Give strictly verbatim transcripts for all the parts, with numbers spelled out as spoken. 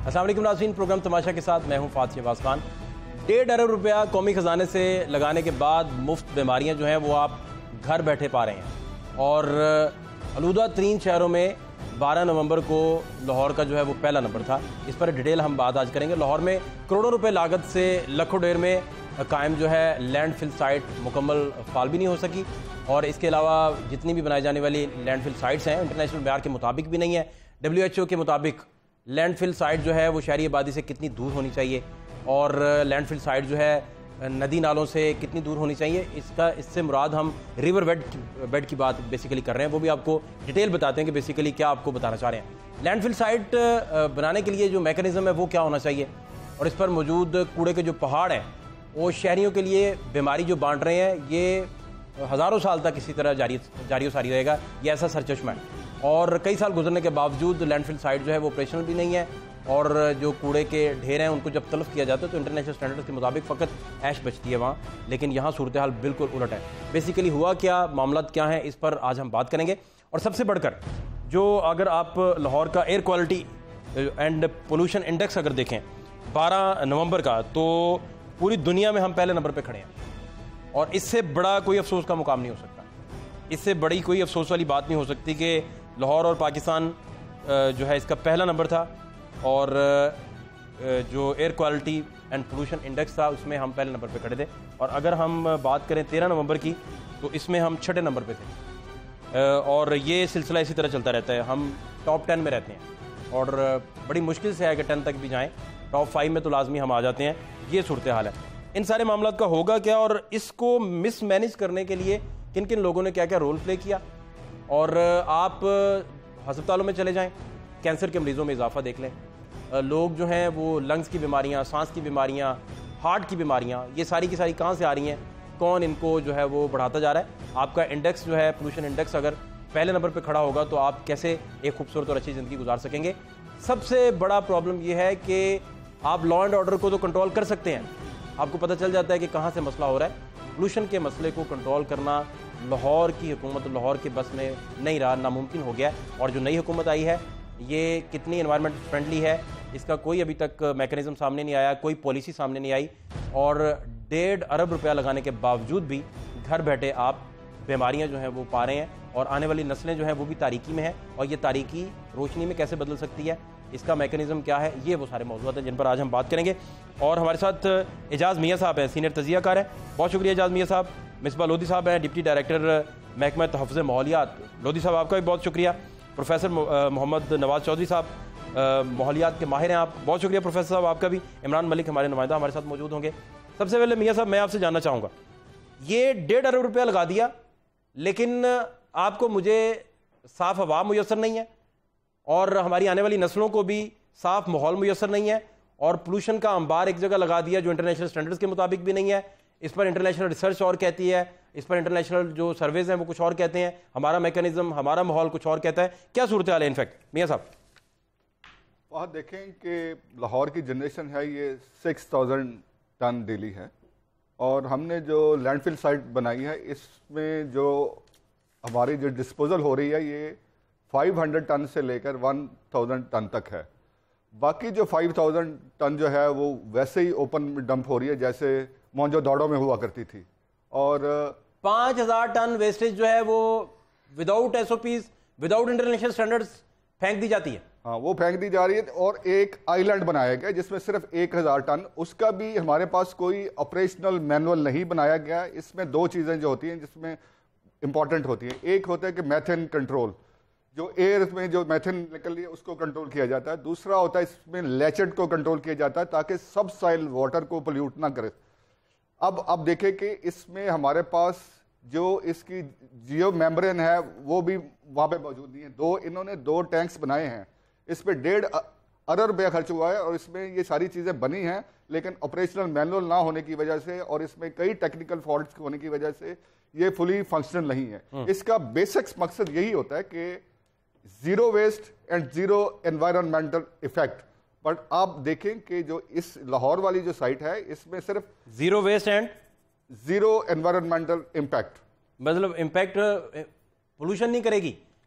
السلام علیکم ناظرین، پروگرام تماشا کے ساتھ میں ہوں فہد شہباز خان۔ ڈیڑھ ارب روپیہ قومی خزانے سے لگانے کے بعد مفت بیماریاں جو ہیں وہ آپ گھر بیٹھے پا رہے ہیں، اور آلودہ ترین شہروں میں بارہ نومبر کو لاہور کا جو ہے وہ پہلا نمبر تھا۔ اس پر ڈیٹیل ہم بات آج کریں گے۔ لاہور میں کروڑوں روپے لاگت سے لکھوں ڈیر میں قائم جو ہے لینڈ فل سائٹ مکمل فعال بھی نہیں ہو سکی، اور اس کے علاوہ جتنی بھی بنائی جانے والی لینڈ فل سائٹس ہیں انٹرنیشنل معیار کے مطابق بھی نہیں ہے۔ ڈبلیو ایچ او کے مطابق لینڈ فل سائٹ جو ہے وہ شہری آبادی سے کتنی دور ہونی چاہیے، اور لینڈ فل سائٹ جو ہے ندی نالوں سے کتنی دور ہونی چاہیے، اس کا اس سے مراد ہم ریور بیڈ بیڈ کی بات بیسیکلی کر رہے ہیں۔ وہ بھی آپ کو ڈیٹیل بتاتے ہیں کہ بیسیکلی کیا آپ کو بتانا چاہ رہے ہیں۔ لینڈ فل سائٹ بنانے کے لیے جو میکانزم ہے وہ کیا ہونا چاہیے، اور اس پر موجود کوڑے کے جو پہاڑ ہیں وہ شہریوں کے لیے بیماری جو بانٹ رہے ہیں، یہ ہزاروں سال تک اسی طرح جاری جاری و ساری رہے گا، یہ ایسا سرچشمہ ہے۔ اور کئی سال گزرنے کے باوجود لینڈ فل سائٹ جو ہے وہ آپریشنل بھی نہیں ہے، اور جو کوڑے کے ڈھیر ہیں ان کو جب تلف کیا جاتا ہے تو انٹرنیشنل سٹینڈرڈز کے مطابق فقط ایش بچتی ہے وہاں، لیکن یہاں صورتحال بالکل الٹ ہے۔ بیسیکلی ہوا کیا، معاملات کیا ہیں، اس پر آج ہم بات کریں گے۔ اور سب سے بڑھ کر جو اگر آپ لاہور کا air quality and pollution index اگر دیکھیں بارہ نومبر کا، تو پوری دنیا میں ہم پہلے نمبر پہ کھڑے ہیں، اور اس سے بڑا کوئی افسوس کا مقام نہیں ہو سکتا، اس سے بڑی کوئی افسوس والی بات نہیں ہو سکتی کہ لاہور اور پاکستان جو ہے اس کا پہلا نمبر تھا، اور جو air quality and pollution index تھا اس میں ہم پہلے نمبر پہ کھڑے تھے۔ اور اگر ہم بات کریں تیرہ نومبر کی تو اس میں ہم چھٹے نمبر پہ تھے، اور یہ سلسلہ اسی طرح چلتا رہتا ہے، ہم ٹاپ ٹین میں رہتے ہیں، اور بڑی مشکل سے ہے کہ ٹین تک بھی جائیں، ٹاپ فائیو میں تو لازمی ہم آ جاتے ہیں۔ یہ صورتحال ہے۔ ان سارے معاملات کا ہوگا کیا، اور اس کو مس مینیج کرنے کے لیے کن کن لوگوں نے کیا کیا رول پلے کیا، اور آپ ہسپتالوں میں چلے جائیں، کینسر کے مریضوں میں اضافہ دیکھ لیں، لوگ جو ہیں وہ لنگز کی بیماریاں، سانس کی بیماریاں، ہارٹ کی بیماریاں، یہ ساری کی ساری کہاں سے آ رہی ہیں، کون ان کو جو ہے وہ بڑھاتا جا رہا ہے۔ آپ کا انڈیکس جو ہے پولوشن انڈیکس اگر پہلے نمبر پہ کھڑا ہوگا تو آپ کیسے ایک خوبصورت اور اچھی زندگی گزار سکیں گے۔ سب سے بڑا پرابلم یہ ہے کہ آپ لا اینڈ آرڈر کو تو کنٹرول کر سکتے ہیں، آپ کو پتہ چل جاتا ہے کہ کہاں سے مسئلہ ہو رہا ہے۔ پولوشن کے مسئلے کو کنٹرول کرنا لاہور کی حکومت، لاہور کے بس میں نہیں رہا، ناممکن ہو گیا، اور جو نئی حکومت آئی ہے یہ کتنی انوائرمنٹ فرینڈلی ہے اس کا کوئی ابھی تک میکانزم سامنے نہیں آیا، کوئی پالیسی سامنے نہیں آئی، اور ڈیڑھ ارب روپیہ لگانے کے باوجود بھی گھر بیٹھے آپ بیماریاں جو ہیں وہ پا رہے ہیں، اور آنے والی نسلیں جو ہیں وہ بھی تاریکی میں ہیں، اور یہ تاریکی روشنی میں کیسے بدل سکتی ہے، اس کا میکانزم کیا ہے، یہ وہ سارے موضوعات ہیں جن پر آج ہم بات کریں گے۔ اور ہمارے ساتھ اعجاز میاں صاحب ہیں، سینئر تجزیہ کار ہیں، بہت شکریہ اعجاز میاں صاحب۔ مصباح لودھی صاحب ہیں، ڈپٹی ڈائریکٹر محکمہ تحفظ ماحولیات، لودھی صاحب آپ کا بھی بہت شکریہ۔ پروفیسر محمد نواز چودھری صاحب ماحولیات کے ماہر ہیں، آپ بہت شکریہ پروفیسر صاحب آپ کا بھی۔ عمران ملک ہمارے نمائندہ ہمارے ساتھ موجود ہوں گے۔ سب سے پہلے میاں صاحب میں آپ سے جاننا چاہوں گا، یہ ڈیڑھ ارب روپیہ لگا دیا، لیکن آپ کو مجھے صاف ہوا میسر نہیں ہے، اور ہماری آنے والی نسلوں کو بھی صاف ماحول میسر نہیں ہے، اور پولوشن کا انبار ایک جگہ لگا دیا جو انٹرنیشنل سٹینڈرڈز کے مطابق بھی نہیں ہے۔ اس پر انٹرنیشنل ریسرچ اور کہتی ہے، اس پر انٹرنیشنل جو سرویز ہیں وہ کچھ اور کہتے ہیں، ہمارا میکانزم، ہمارا ماحول کچھ اور کہتا ہے۔ کیا صورتحال ہے انفیکٹ میاں صاحب؟ فہد دیکھیں کہ لاہور کی جنریشن ہے یہ سکس تھاؤزینڈ ٹن ڈیلی ہے، اور ہم نے جو لینڈ فل سائٹ بنائی ہے اس میں جو ہماری جو ڈسپوزل ہو رہی ہے یہ فائیو ہنڈریڈ ٹن سے لے کر ون تھاؤزینڈ ٹن تک ہے۔ باقی جو فائیو تھاؤزینڈ ٹن جو ہے وہ ویسے ہی اوپن ڈمپ ہو رہی ہے جیسے مونجو داڑوں میں ہوا کرتی تھی، اور پانچ ہزار ٹن ویسٹیج جو ہے وہ without S O Ps, without international standards پھینک دی جاتی ہے۔ ہاں وہ پھینک دی جا رہی ہے، اور ایک آئی لینڈ بنایا گیا جس میں صرف ایک ہزار ٹن، اس کا بھی ہمارے پاس کوئی آپریشنل مینول نہیں بنایا گیا۔ اس میں دو چیزیں جو ہوتی ہیں جس میں امپورٹنٹ ہوتی ہیں، ایک ہوتا ہے کہ میتھین کنٹرول، جو ایئر میں جو میتھین نکل رہی ہے اس کو کنٹرول کیا جاتا ہے، دوسرا ہوتا ہے اس میں لیچڈ کو کنٹرول کیا جاتا ہے تاکہ سب سائل واٹر کو پولیوٹ نہ کرے۔ اب اب دیکھیں کہ اس میں ہمارے پاس جو اس کی جیو میمبرین ہے وہ بھی وہاں پہ موجود نہیں ہے۔ دو انہوں نے دو ٹینکس بنائے ہیں، اس پہ ڈیڑھ ارب روپیہ خرچ ہوا ہے، اور اس میں یہ ساری چیزیں بنی ہیں، لیکن آپریشنل مینول نہ ہونے کی وجہ سے اور اس میں کئی ٹیکنیکل فالٹس ہونے کی وجہ سے یہ فلی فنکشنل نہیں ہے۔ اس کا بیسک مقصد یہی ہوتا ہے کہ zero waste and zero environmental effect, but آپ دیکھیں کہ جو اس لاہور والی جو سائٹ ہے اس میں صرف zero waste and zero environmental impact, مطلب امپیکٹ پولوشن نہیں کرے گی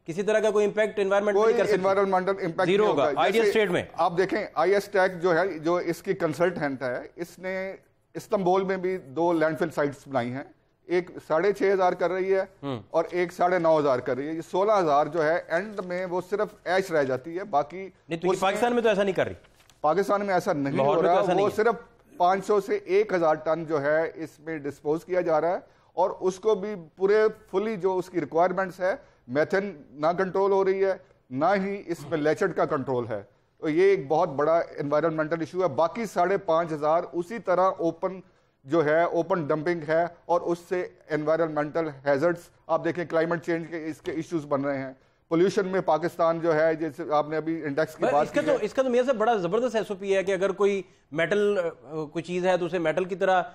کسی طرح کا کوئی امپیکٹ انوائرمنٹ نہیں کر سکتے؟ انوائرمنٹل امپیکٹ زیرو ہوگا آئیڈیا اسٹیٹ میں. آپ دیکھیں آئی ایس ٹیک جو ہے جو اس کی کنسلٹنٹ ہے, اس نے استنبول میں بھی دو لینڈ فل سائٹس بنائی ہیں, ایک ساڑھے چھ ہزار کر رہی ہے اور ایک ساڑھے نو ہزار کر رہی ہے. یہ سولہ ہزار جو ہے اینڈ میں وہ صرف ایش رہ جاتی ہے, باقی پاکستان میں تو ایسا نہیں کر رہی, پاکستان میں ایسا نہیں ہو رہا. وہ صرف پانچ سو سے ایک ہزار ٹن جو ہے اس میں ڈسپوز کیا جا رہا ہے, اور اس کو بھی پورے فلی جو اس کی ریکوائرمنٹس ہے, میتھن نہ کنٹرول ہو رہی ہے, نہ ہی اس میں لیچڈ کا کنٹرول ہے. تو یہ ایک بہت بڑا انوائرمنٹل ایشو ہے. باقی ساڑھے پانچ ہزار اسی طرح اوپن جو ہے اوپن ڈمپنگ ہے, اور اس سے انوائرمنٹل ہیزرڈز آپ دیکھیں کلائمیٹ چینج کے اس کے ایشوز بن رہے ہیں. پولوشن میں پاکستان جو ہے جیسے آپ نے ابھی انڈیکس کی بات کی ہے, اس کا تو میرے سے بڑا زبردست ایس او پی ہے کہ اگر کوئی میٹل کوئی چیز ہے تو اسے میٹل کی طرح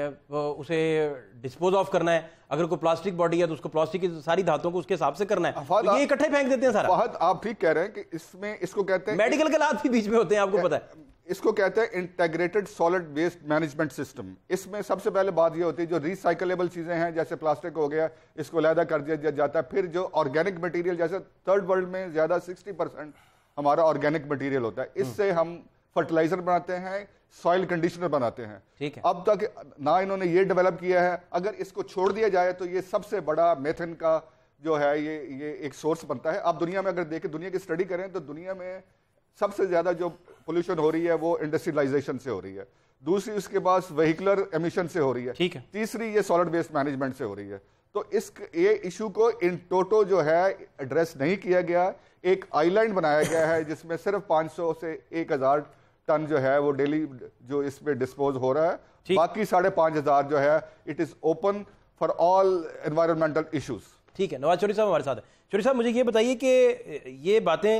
اسے ڈسپوز آف کرنا ہے, اگر کوئی پلاسٹک باڈی ہے تو اس کو پلاسٹک کی ساری دھاتوں کو اس کے حساب سے کرنا ہے. یہ اکٹھے پھینک دیتے ہیں سارا. فہد آپ ٹھیک کہہ رہے ہیں کہ اس میں اس کو کہتے ہیں میڈیکل کے لات بھی بیچ میں ہوتے ہیں, آپ کو پتا ہے, اس کو کہتے ہیں integrated solid waste management system. اس میں سب سے پہلے بات یہ ہوتی ہے جو ریسائکلیبل چیزیں ہیں جیسے پلاسٹک ہو گیا, اس کو علیحدہ کر دیا جاتا ہے. پھر جو آرگینک مٹیریل جیسے تھرڈ ورلڈ میں زیادہ سکسٹی پرسینٹ ہمارا آرگینک مٹیریل ہوتا ہے, اس سے ہم فرٹیلائزر بناتے ہیں, سوائل کنڈیشنر بناتے ہیں. اب تک نہ انہوں نے یہ ڈیولپ کیا ہے, اگر اس کو چھوڑ دیا جائے تو یہ سب سے بڑا میتھن کا جو ہے یہ یہ ایک سورس بنتا ہے. آپ دنیا میں اگر دیکھیں, دنیا کی اسٹڈی کریں تو دنیا میں سب سے زیادہ جو پولوشن ہو رہی ہے وہ انڈسٹریلائزیشن سے ہو رہی ہے, دوسری اس کے بعد وہیکولر ایمیشن سے ہو رہی ہے, تیسری یہ سالڈ ویسٹ مینجمنٹ سے ہو رہی ہے. تو اس یہ ایشو کو ان ٹوٹو جو ہے ایڈریس نہیں کیا گیا. ایک آئی لینڈ بنایا گیا ہے جس میں صرف پانچ سو سے ایک ہزار ٹن جو ہے وہ ڈیلی جو اس پہ ڈسپوز ہو رہا ہے, باقی ساڑھے پانچ ہزار جو ہے it is open for all environmental issues. ٹھیک ہے, نواز چوری صاحب ہمارے ساتھ ہیں. چوری صاحب مجھے یہ بتائیے کہ یہ باتیں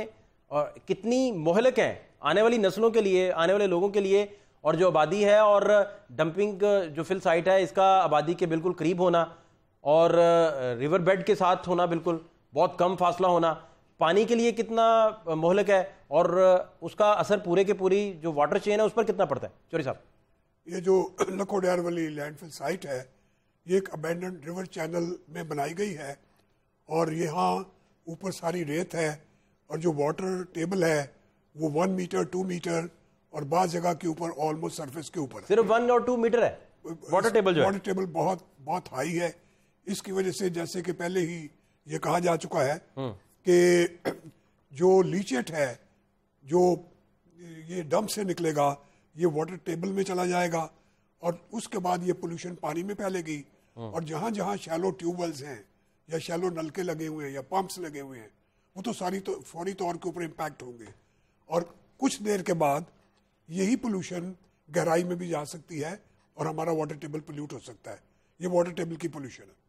کتنی مہلک ہیں آنے والی نسلوں کے لیے, آنے والے لوگوں کے لیے, اور جو آبادی ہے اور ڈمپنگ جو فل سائٹ ہے اس کا آبادی کے بالکل قریب ہونا اور ریور بیڈ کے ساتھ ہونا, بالکل بہت کم فاصلہ ہونا, پانی کے لیے کتنا مہلک ہے اور اس کا اثر پورے کے پوری جو واٹر چین ہے اس پر کتنا پڑتا ہے؟ چوری صاحب, یہ جو لکھو ڈیر والی لینڈ فل سائٹ ہے یہ ایک ابینڈنڈ ریور چینل میں بنائی گئی ہے, اور یہاں اوپر ساری ریت ہے, اور جو واٹر ٹیبل ہے وہ ون میٹر ٹو میٹر اور بعض جگہ کے اوپر آلموسٹ سرفیس کے اوپر صرف ون اور ٹو میٹر ہے واٹر ٹیبل. جو واٹر ٹیبل بہت بہت ہائی ہے. اس کی وجہ سے جیسے کہ پہلے ہی یہ کہا جا چکا ہے کہ جو لیچٹ ہے جو یہ ڈمپ سے نکلے گا یہ واٹر ٹیبل میں چلا جائے گا, اور اس کے بعد یہ پولوشن پانی میں پھیلے گی, اور جہاں جہاں شیلو ٹیوب ویلز ہیں یا شیلو نلکے لگے ہوئے ہیں یا پمپس لگے ہوئے ہیں وہ تو ساری تو فوری طور کے اوپر امپیکٹ ہوں گے, اور کچھ دیر کے بعد یہی پولوشن گہرائی میں بھی جا سکتی ہے اور ہمارا واٹر ٹیبل پولیوٹ ہو سکتا ہے. یہ واٹر ٹیبل کی پولوشن ہے.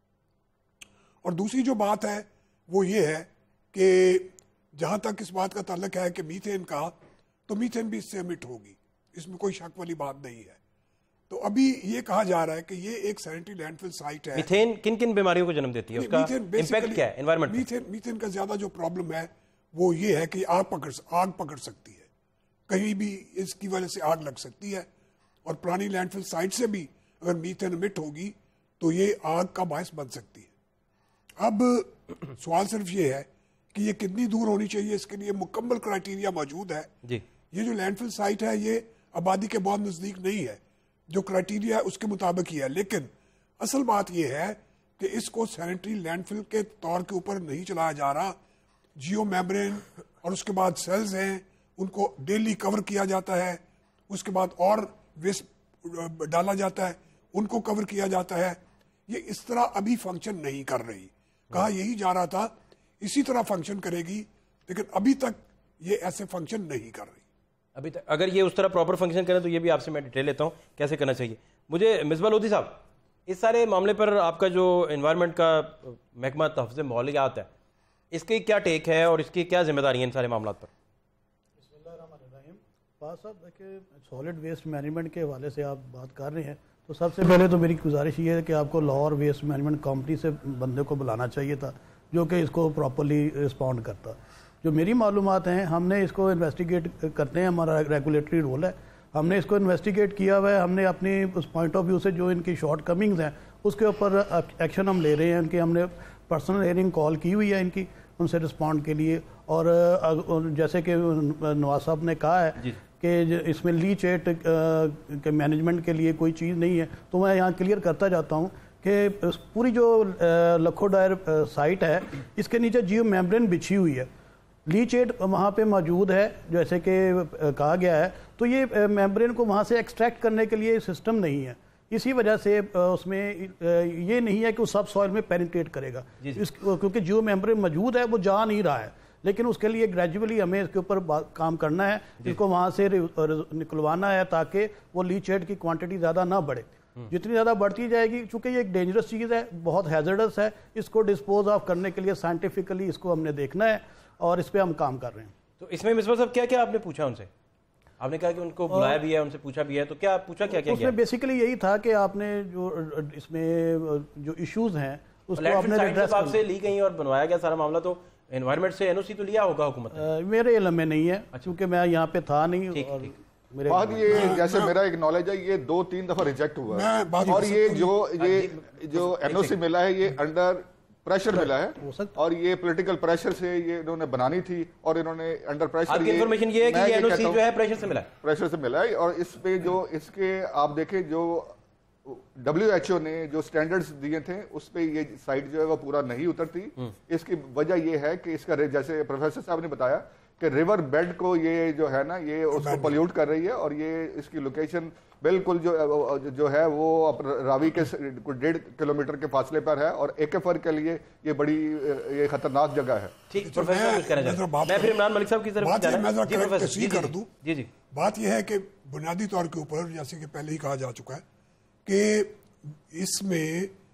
اور دوسری جو بات ہے وہ یہ ہے کہ جہاں تک اس بات کا تعلق ہے کہ میتھین کا, تو میتھین بھی اس سے امٹ ہوگی, اس میں کوئی شک والی بات نہیں ہے. تو ابھی یہ کہا جا رہا ہے کہ یہ ایک سینیٹری لینڈ فل سائٹ ہے. میتھین کن کن بیماریوں کو جنم دیتی ہے, اس کا امپیکٹ کیا ہے انوائرمنٹ؟ میتھین میتھین کا زیادہ جو پرابلم ہے وہ یہ ہے کہ آگ پکڑ آگ پکڑ سکتی ہے, کہیں بھی اس کی وجہ سے آگ لگ سکتی ہے, اور پرانی لینڈ فل سائٹ سے بھی اگر میتھین امٹ ہوگی تو یہ آگ کا باعث بن سکتی ہے. اب سوال صرف یہ ہے کہ یہ کتنی دور ہونی چاہیے, اس کے لیے مکمل کرائٹیریا موجود ہے. جی یہ جو لینڈ فل سائٹ ہے یہ آبادی کے بہت نزدیک نہیں ہے, جو کرائٹیریا ہے اس کے مطابق ہی ہے, لیکن اصل بات یہ ہے کہ اس کو سینیٹری لینڈ فل کے طور کے اوپر نہیں چلایا جا رہا. جیو میمبرین اور اس کے بعد سیلز ہیں ان کو ڈیلی کور کیا جاتا ہے, اس کے بعد اور ویسٹ ڈالا جاتا ہے ان کو کور کیا جاتا ہے. یہ اس طرح ابھی فنکشن نہیں کر رہی. کہا یہی جا رہا تھا اسی طرح فنکشن کرے گی, لیکن ابھی تک یہ ایسے فنکشن نہیں کر رہی. ابھی تک اگر یہ اس طرح پراپر فنکشن کریں تو یہ بھی آپ سے میں ڈیٹیل لیتا ہوں کیسے کرنا چاہیے. مجھے مصباح لودھی صاحب, اس سارے معاملے پر آپ کا جو انوائرمنٹ کا محکمہ تحفظ ماحولیات ہے اس کی کیا ٹیک ہے اور اس کی کیا ذمہ داری ہیں ان سارے معاملات پر؟ بسم اللہ الرحمن الرحیم. فہد صاحب دیکھیں سالڈ ویسٹ مینجمنٹ کے حوالے سے آپ بات کر رہے ہیں تو سب سے پہلے تو میری گزارش یہ ہے کہ آپ کو لاہور ویسٹ مینجمنٹ کمپنی سے بندے کو بلانا چاہیے تھا جو کہ اس کو پراپرلی رسپونڈ کرتا. جو میری معلومات ہیں ہم نے اس کو انویسٹیگیٹ کرتے ہیں, ہمارا ریگولیٹری رول ہے, ہم نے اس کو انویسٹیگیٹ کیا ہوا ہے. ہم نے اپنی اس پوائنٹ آف ویو سے جو ان کی شارٹ کمنگز ہیں اس کے اوپر ایکشن ہم لے رہے ہیں. ان کی ہم نے پرسنل ہیئرنگ کال کی ہوئی ہے ان کی, ان سے رسپونڈ کے لیے. اور جیسے کہ نواز صاحب نے کہا ہے کہ اس میں لیچ ایٹ کے مینجمنٹ کے لیے کوئی چیز نہیں ہے, تو میں یہاں کلیئر کرتا جاتا ہوں کہ پوری جو لکھو ڈائر سائٹ ہے اس کے نیچے جیو میمبرین بچھی ہوئی ہے, لیچ ایٹ وہاں پہ موجود ہے جیسے کہ کہا گیا ہے, تو یہ میمبرین کو وہاں سے ایکسٹریکٹ کرنے کے لیے سسٹم نہیں ہے. اسی وجہ سے اس میں یہ نہیں ہے کہ وہ سب سوائل میں پینیٹریٹ کرے گا, کیونکہ جیو میمبرین موجود ہے, وہ جا نہیں رہا ہے, لیکن اس کے لیے گریجولی ہمیں اس کے اوپر کام کرنا ہے, اس کو وہاں سے نکلوانا ہے تاکہ وہ لیچ ایٹ کی کوانٹٹی زیادہ نہ بڑھے. جتنی زیادہ بڑھتی جائے گی, چونکہ یہ ایک ڈینجرس چیز ہے, بہت ہیزرڈس ہے, اس کو ڈسپوز آف کرنے کے لیے سائنٹیفکلی اس کو ہم نے دیکھنا ہے اور اس پہ ہم کام کر رہے ہیں. تو اس میں مصباح صاحب کیا کیا آپ نے پوچھا ان سے؟ آپ نے کہا کہ ان کو بلایا بھی ہے, ان سے پوچھا بھی ہے, تو کیا پوچھا کیا کیا؟ اس میں بیسیکلی یہی تھا کہ آپ نے جو اس میں جو ایشوز ہیں اس کو آپ نے ایڈریس آپ سے لی گئی اور بنوایا گیا سارا معاملہ, تو انوائرمنٹ سے این او سی تو لیا ہوگا حکومت نے؟ میرے علم میں نہیں ہے کیونکہ میں یہاں پہ تھا نہیں. اور فہد یہ جیسے میرا ایک نالج ہے, یہ دو تین دفعہ ریجیکٹ ہوا ہے, اور یہ جو یہ جو این او سی ملا ہے یہ انڈر پریشر ملا ہے, اور یہ پولیٹیکل پریشر سے یہ انہوں نے بنانی تھی, اور انہوں نے انڈر پریشر انفارمیشن یہ ہے کہ یہ این او سی جو ہے پریشر سے ملا ہے, پریشر سے ملا ہے. اور اس پہ جو اس کے آپ دیکھیں جو ڈبلیو ایچ او نے جو سٹینڈرڈز دیے تھے اس پہ یہ سائٹ جو ہے وہ پورا نہیں اترتی. اس کی وجہ یہ ہے کہ اس کا جیسے پروفیسر صاحب نے بتایا کہ ریور بیڈ کو یہ جو ہے نا یہ اس کو پولیوٹ کر رہی ہے, اور یہ اس کی لوکیشن بالکل جو جو ہے وہ راوی کے ڈیڑھ کلومیٹر کے فاصلے پر ہے, اور ایک فر کے لیے یہ بڑی یہ خطرناک جگہ ہے. ٹھیک, میں پھر عمران ملک صاحب کی طرف کر دوں. جی جی بات یہ ہے کہ بنیادی طور کے اوپر جیسے کہ پہلے ہی کہا جا چکا ہے کہ اس میں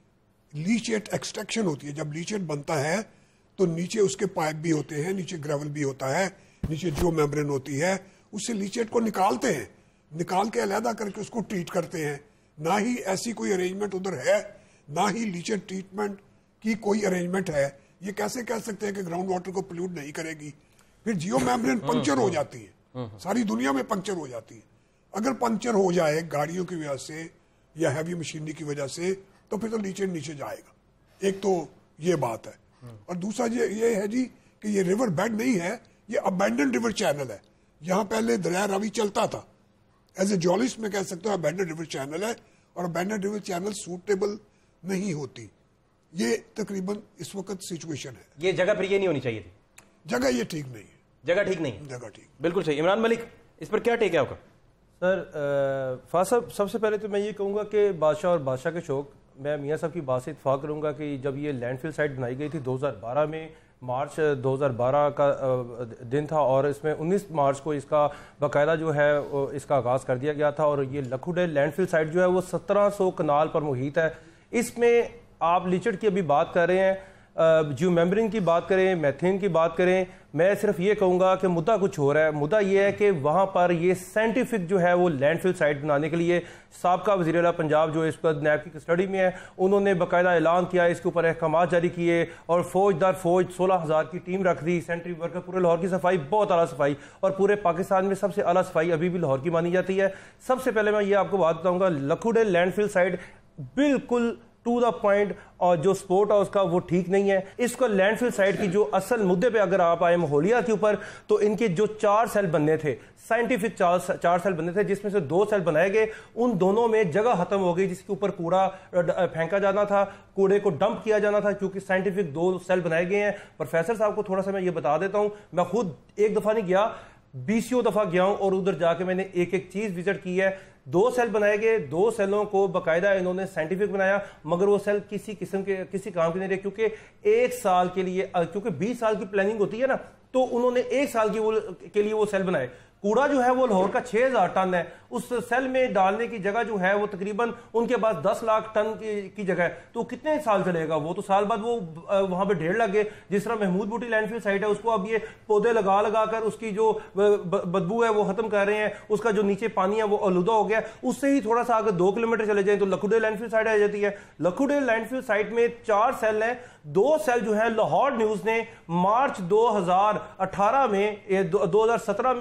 لیچیٹ ایکسٹریکشن ہوتی ہے. جب لیچیٹ بنتا ہے تو نیچے اس کے پائپ بھی ہوتے ہیں, نیچے گریول بھی ہوتا ہے, نیچے جیو میمبرین ہوتی ہے, اس سے لیچیٹ کو نکالتے ہیں, نکال کے علیحدہ کر کے اس کو ٹریٹ کرتے ہیں. نہ ہی ایسی کوئی ارینجمنٹ ادھر ہے, نہ ہی لیچیٹ ٹریٹمنٹ کی کوئی ارینجمنٹ ہے. یہ کیسے کہہ سکتے ہیں کہ گراؤنڈ واٹر کو پلیوٹ نہیں کرے گی؟ پھر جیو میمبرین پنکچر ہو جاتی ہے, ساری دنیا میں پنکچر ہو جاتی ہے. اگر پنکچر ہو جائے گاڑیوں کی وجہ سے یا ہیوی مشینری کی وجہ سے تو پھر تو لیچیٹ نیچے جائے گا. ایک تو یہ بات ہے, اور دوسرا یہ ہے جی کہ یہ ریور بیڈ نہیں ہے, یہ ابینڈنڈ ریور چینل ہے. یہاں پہلے دریا راوی چلتا تھا, ایز اے جیولوجسٹ میں کہہ سکتا ہوں ابینڈنڈ ریور چینل ہے, اور ابینڈنڈ ریور چینل سوٹیبل نہیں ہوتی. یہ تقریباً اس وقت سچویشن ہے. یہ جگہ پھر یہ نہیں ہونی چاہیے تھی, جگہ یہ ٹھیک نہیں ہے, جگہ ٹھیک نہیں ہے, جگہ ٹھیک بالکل صحیح. عمران ملک اس پر کیا ٹیک ہے آپ کا؟ سر فہد صاحب, سب سے پہلے تو میں یہ کہوں گا کہ بادشاہ اور بادشاہ کے شوق, میں میاں صاحب کی بات سے اتفاق کروں گا کہ جب یہ لینڈ فل سائٹ بنائی گئی تھی دو ہزار بارہ میں, مارچ دو ہزار بارہ کا دن تھا, اور اس میں انیس مارچ کو اس کا باقاعدہ جو ہے اس کا آغاز کر دیا گیا تھا. اور یہ لکھو ڈیل لینڈ فل سائٹ جو ہے وہ سترہ سو کنال پر محیط ہے. اس میں آپ لیچڈ کی ابھی بات کر رہے ہیں, جیو میمبرین کی بات کریں, میتھین کی بات کریں, میں صرف یہ کہوں گا کہ مدعا کچھ ہو رہا ہے. مدعا یہ ہے کہ وہاں پر یہ سائنٹیفک جو ہے وہ لینڈ فل سائٹ بنانے کے لیے سابقہ وزیر اعلیٰ پنجاب جو اس پر نیب کی کسٹڈی میں ہے, انہوں نے باقاعدہ اعلان کیا, اس کے اوپر احکامات جاری کیے, اور فوج در فوج سولہ ہزار کی ٹیم رکھ دی. سینٹری ورکر, پورے لاہور کی صفائی بہت اعلیٰ صفائی, اور پورے پاکستان میں سب سے اعلیٰ صفائی ابھی بھی لاہور کی مانی جاتی ہے. سب سے پہلے میں یہ آپ کو بات بتاؤں گا, Lakhodair landfill site بالکل ٹو دا پوائنٹ, اور جو سپورٹ ہے اس کا وہ ٹھیک نہیں ہے. اس کو لینڈ فل سائٹ کی جو اصل مدے پہ اگر آپ آئے ماحولیات کے اوپر, تو ان کے جو چار سیل بننے تھے, سائنٹیفک چار سیل بننے تھے, جس میں سے دو سیل بنائے گئے, ان دونوں میں جگہ ختم ہو گئی جس کے اوپر کوڑا پھینکا جانا تھا, کوڑے کو ڈمپ کیا جانا تھا, کیونکہ سائنٹیفک دو سیل بنائے گئے ہیں. پروفیسر صاحب کو تھوڑا سا میں یہ بتا دیتا ہوں, میں خود ایک دفعہ نہیں گیا, بیسیوں دفعہ گیا ہوں, اور ادھر جا کے میں نے ایک ایک چیز وزٹ کی ہے. دو سیل بنائے گئے, دو سیلوں کو باقاعدہ انہوں نے سائنٹیفک بنایا, مگر وہ سیل کسی قسم کے کسی کام کے نہیں رہے, کیونکہ ایک سال کے لیے, کیونکہ بیس سال کی پلاننگ ہوتی ہے نا, تو انہوں نے ایک سال کی وہ کے لیے وہ سیل بنائے. کوڑا جو ہے وہ لاہور کا چھ ہزار ٹن ہے, اس سیل میں ڈالنے کی جگہ جو ہے وہ تقریباً ان کے پاس دس لاکھ ٹن کی جگہ ہے, تو کتنے سال چلے گا وہ؟ تو سال بعد وہ وہاں پہ ڈھیر لگ گئے. جس طرح محمود بوٹی لینڈ فل سائٹ ہے, اس کو اب یہ پودے لگا لگا کر اس کی جو بدبو ہے وہ ختم کر رہے ہیں, اس کا جو نیچے پانی ہے وہ آلودہ ہو گیا. اس سے ہی تھوڑا سا اگر دو کلو میٹر چلے جائیں تو Lakhodair landfill site آ جاتی ہے. لکھو ڈیل لینڈ فل سائٹ میں چار سیل ہیں, دو سیل جو ہیں لاہور نیوز نے مارچ دو ہزار اٹھارہ میں دو ہزار سترہ میں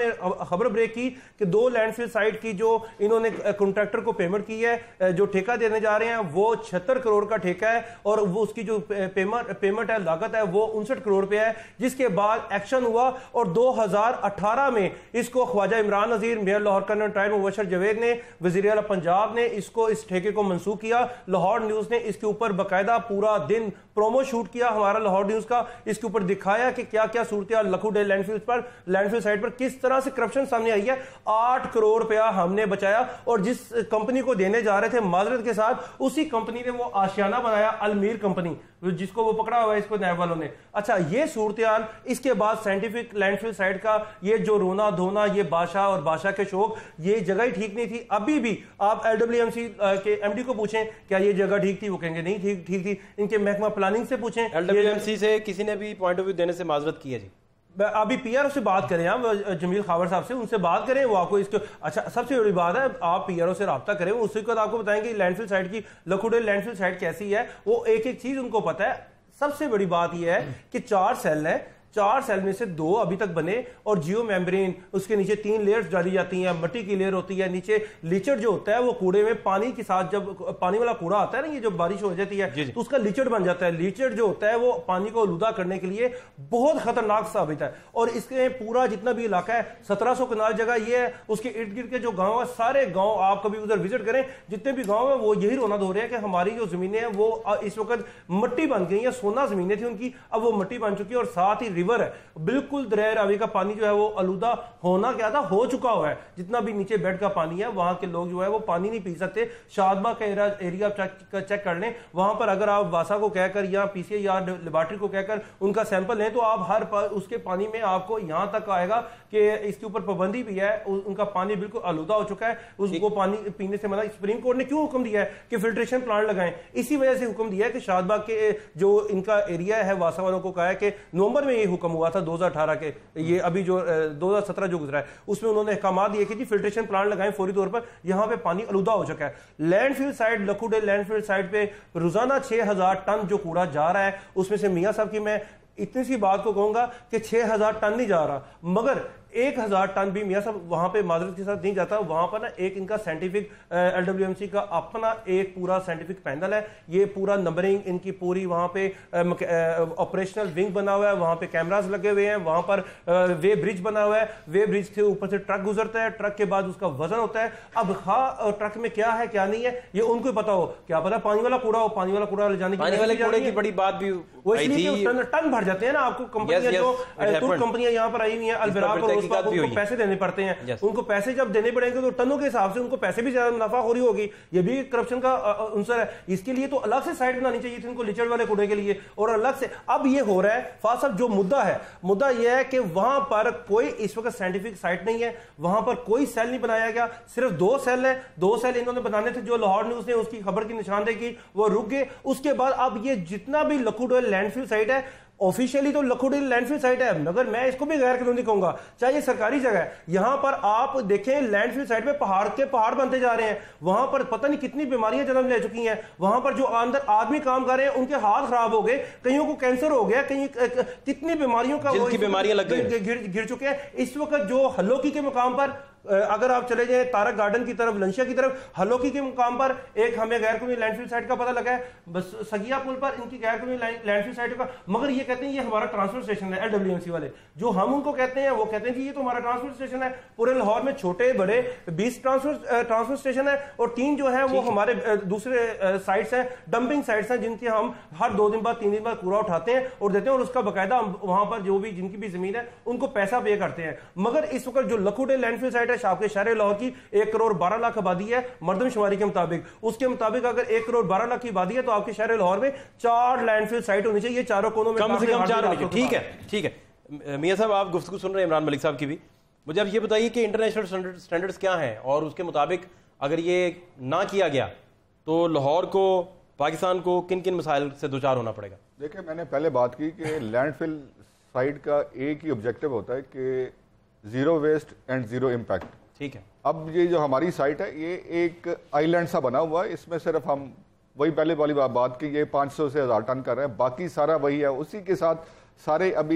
खबर ब्रेक की कि दो लैंडफिल साइट की जो इन्होंने कॉन्ट्रैक्टर को पेमेंट की है, जो ठेका देने जा रहे हैं वो छिहत्तर करोड़ का ठेका है और वो उसकी जो पेमेंट पेमेंट है लागत है वो उनसठ करोड़ रुपए है। जिसके बाद एक्शन हुआ और दो हजार अठारह में इसको Khawaja Imran Nazir, mayor Lahore colonel retired Mubashar Javed ने, वजीर आला पंजाब ने इसको इस ठेके को मंसूख किया। लाहौर न्यूज ने इसके ऊपर बाकायदा पूरा दिन प्रोमो शूट किया, हमारा लाहौर न्यूज का, इसके ऊपर दिखाया कि क्या क्या सूरत लखुडे लैंडफिल पर लैंडफिल साइट पर किस तरह से करप्शन सामने आई है। आठ करोड़ रुपया हमने बचाया और जिस कंपनी को देने जा रहे थे माजरत के साथ, उसी कंपनी ने वो आशियाना बनाया, अलमीर कंपनी, जिसको वो पकड़ा हुआ है इसको नैब वालों ने। अच्छा, ये सूरत-ए-हाल, इसके बाद साइंटिफिक लैंडफिल साइट का ये जो रोना धोना, ये बादशाह और बादशाह के शौक, ये जगह ही ठीक नहीं थी। अभी भी आप एल डब्ल्यू एम सी के एमडी को पूछें क्या ये जगह ठीक थी, वो कहेंगे नहीं ठीक ठीक थी। इनके महकमा प्लानिंग से पूछें, एल डब्ल्यू एम सी से किसी ने भी पॉइंट ऑफ व्यू देने से माजरत की है जी? अभी पीआरओ से बात करें, आप जमील खावर साहब से, उनसे बात करें, वो आपको इसको, अच्छा सबसे बड़ी बात है आप पीआरओ से रब्ता करें, उसी को आपको बताएंगे लैंडफिल साइट की, लखुडे लैंडफिल साइट कैसी है, वो एक एक चीज उनको पता है। सबसे बड़ी बात यह है कि चार सेल है, चार सेल में से दो अभी तक बने और जियो मेम्ब्रेन, उसके नीचे तीन लेयर्स डाली जाती हैं, मिट्टी की लेयर होती है, नीचे लीचड़ जो होता है वो कूड़े में पानी के साथ, जब पानी वाला कूड़ा आता है ना, ये जो बारिश हो जाती है तो उसका लीचड़ बन जाता है। लीचड़ जो होता है वो पानी को आलूदा करने के लिए बहुत खतरनाक साबित है। और इसके पूरा जितना भी इलाका है, सत्रह सौ कनाल जगह ये है, उसके इर्द गिर्द के जो गाँव है, सारे गाँव आप कभी उधर विजिट करें, जितने भी गाँव है वो यही रोना धो रहे हैं कि हमारी जो जमीनें हैं वो इस वक्त मिट्टी बन गई है। सोना जमीनें थी उनकी, अब वो मिट्टी बन चुकी है और साथ ही रिवर है, बिल्कुल दरिया रावी का पानी जो है वो आलूदा होना क्या था, हो चुका हुआ है। जितना भी नीचे बेड का पानी है वहां के लोग जो है वो पानी नहीं पी सकते। शाहबाज का एरिया चेक, चेक कर लें, वहां पर अगर आप वासा को कहकर या पीसीए या लेबोरेटरी को कहकर उनका सैंपल लें तो आप हर उसके पानी में आपको यहां तक आएगा कि इसके ऊपर पाबंदी भी है, उनका पानी बिल्कुल आलूदा हो चुका है, उसको पानी पीने से मना। सुप्रीम कोर्ट ने क्यों हुक्म दिया है कि फिल्ट्रेशन प्लांट लगाएं? इसी वजह से हुक्म दिया है कि शाहबाज के जो इनका एरिया है, वासा वालों को कहा है कि नवंबर में ये हुक्म हुआ था दो हजार अठारह के, ये अभी जो दो हजार सत्रह जो गुजरा है उसमें उन्होंने अहकाम दिए कि जी फिल्ट्रेशन प्लांट लगाएं फौरी तौर पर, यहां पे पानी आलूदा हो चुका है। Landfill site, Lakhodair landfill site पे रोजाना छह हजार टन जो कूड़ा जा रहा है, उसमें से मियां साहब की मैं इतनी सी बात को कहूंगा कि छह हजार टन नहीं जा रहा, मगर एक हजार टन भी मियां साहब वहां पे माजरत के साथ नहीं जाता। वहां पर ना एक इनका scientific L W M C का अपना एक पूरा साइंटिफिक पैनल है, ये पूरा नंबरिंग इनकी पूरी, वहां पे ऑपरेशनल विंग बना हुआ है, वहां पे कैमरास लगे हुए हैं, वहां पर वे ब्रिज बना हुआ है, वे ब्रिज के ऊपर से ट्रक गुजरता है, ट्रक के बाद उसका वजन होता है। अब खा ट्रक में क्या है क्या नहीं है ये उनको पता हो, क्या पता पानी वाला कूड़ा हो, पानी वाला कूड़ा ले जाने की पानी वाले कूड़े की बड़ी बात भी वो इसलिए टन भर जाते हैं ना। आपको कंपनियां जो टूर कंपनियां यहाँ पर आई हुई हैं, अलबिराक और उनको पैसे देने पड़ते हैं, yes. उनको पैसे जब देने पड़ेंगे तो टनों के हिसाब से उनको पैसे भी ज्यादा मुनाफा हो रही होगी, ये भी करप्शन का अंसर है। इसके लिए तो अलग से साइट बनानी चाहिए थी उनको लिचड़ वाले कूड़े के लिए, और अलग से अब ये हो रहा है। फाद साहब, जो मुद्दा है, मुद्दा यह है कि वहां पर कोई इस वक्त साइंटिफिक साइट नहीं है, वहां पर कोई सेल नहीं बनाया गया, सिर्फ दो सेल है, दो सेल इन्होंने बनाने थे, जो लाहौर न्यूज ने उसकी खबर की निशानदेही की, वो रुक गए। उसके बाद अब ये जितना भी लखुडे लैंडफिल साइट है, ऑफिशियली तो लखुडे लैंडफिल साइट है, मगर मैं इसको भी गैर कानूनी कहूंगा, चाहे ये सरकारी जगह है। यहां पर आप देखें लैंडफिल साइट पे पहाड़ के पहाड़ बनते जा रहे हैं, वहां पर पता नहीं कितनी बीमारियां जन्म ले चुकी हैं, वहां पर जो अंदर आदमी काम कर रहे हैं उनके हाथ खराब हो गए, कईयों को कैंसर हो गया, कहीं कितनी बीमारियों का बीमारियां लग गई, गिर चुके हैं। इस वक्त जो हल्लोकी के मुकाम पर अगर आप चले जाए तारक गार्डन की तरफ, लंशिया की तरफ, हल्लोकी के मुकाम पर एक हमें गैर कानूनी लैंडफिल साइट का पता लगा है, बस सगिया पुल पर इनकी गैर कानूनी लैंडफिल साइट का, मगर ये कहते हैं ये हमारा ट्रांसफर स्टेशन है। एल डब्ल्यू एम सी वाले जो हम उनको कहते हैं वो कहते हैं कि ये तो हमारा ट्रांसफर स्टेशन है। पूरे लाहौर में छोटे बड़े बीस ट्रांसफर ट्रांसफर स्टेशन है और तीन जो है वो हमारे दूसरे साइट्स हैं, डंपिंग साइट्स हैं, जिनके हम हर दो दिन बाद तीन दिन बाद कूड़ा उठाते हैं और देते हैं, और उसका बाकायदा वहां पर जो भी जिनकी भी जमीन है उनको पैसा पे करते हैं। मगर इस वक्त जो लखुडे लैंडफिल साइट है आपके शहर लाहौर की एक करोड़ बारह लाख आबादी है मर्दमशुमारी के मुताबिक, उसके मुताबिक अगर एक करोड़ बारह लाख की आबादी है तो आपके शहर लाहौर में चार लैंडफिल साइट होनी चाहिए, चारों कोनों में कम से कम चार होनी चाहिए। ठीक है ठीक है मियां साहब, आप गुफ्तगू सुन रहे हैं इमरान मलिक साहब की भी, मुझे अब ये बताइए कि इंटरनेशनल स्टैंडर्ड्स क्या हैं और उसके मुताबिक अगर ये ना किया गया तो लाहौर को, पाकिस्तान को किन किन मसाइल से दो चार होना पड़ेगा? देखिए, मैंने पहले बात की कि लैंडफिल साइट का एक ही ऑब्जेक्टिव होता है कि zero waste and zero impact. ठीक है, अब ये जो हमारी साइट है ये एक आइलैंड सा बना हुआ है, इसमें सिर्फ हम वही पहले वाली बात की ये पाँच सौ से हज़ार टन कर रहे हैं, बाकी सारा वही है। उसी के साथ सारे अभी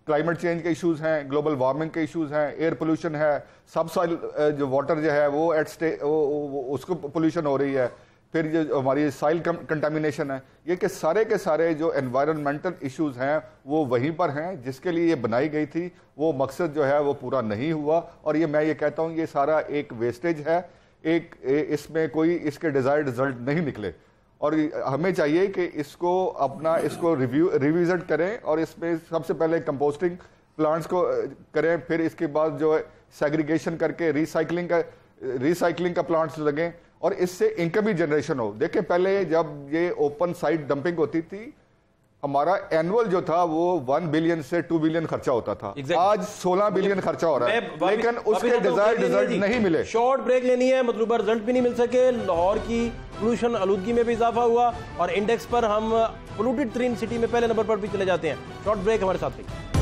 کلائمیٹ چینج کے ایشوز ہیں, گلوبل وارمنگ کے ایشوز ہیں, ایئر پولوشن ہے, سب سائل جو واٹر جو ہے وہ ایٹ اسٹے اس کو پولوشن ہو رہی ہے, پھر جو ہماری سائل کنٹامینیشن ہے. یہ کہ سارے کے سارے جو انوائرمنٹل ایشوز ہیں وہ وہیں پر ہیں جس کے لیے یہ بنائی گئی تھی. وہ مقصد جو ہے وہ پورا نہیں ہوا, اور یہ میں یہ کہتا ہوں یہ سارا ایک ویسٹیج ہے, ایک اس میں کوئی اس کے ڈیزائرڈ رزلٹ نہیں نکلے. اور ہمیں چاہیے کہ اس کو اپنا اس کو ریویو ریویزٹ کریں, اور اس میں سب سے پہلے کمپوسٹنگ پلانٹس کو کریں, پھر اس کے بعد جو ہے سیگریگیشن کر کے ریسائکلنگ کا ریسائکلنگ کا پلانٹس لگیں, اور اس سے انکم بھی جنریشن ہو. دیکھیں پہلے جب یہ اوپن سائٹ ڈمپنگ ہوتی تھی ہمارا اینول جو تھا وہ ون بلین سے ٹو بلین خرچہ ہوتا تھا, آج سولہ بلین خرچہ ہو رہا ہے, لیکن اس کے ڈیزائرڈ رزلٹ نہیں ملے. شارٹ بریک لینی ہے, مطلوبہ رزلٹ بھی نہیں مل سکے, لاہور کی پولوشن آلودگی میں بھی اضافہ ہوا, اور انڈیکس پر ہم پولوٹیڈ ترین سٹی میں پہلے نمبر پر بھی چلے جاتے ہیں. شارٹ بریک ہمارے ساتھ رہیے.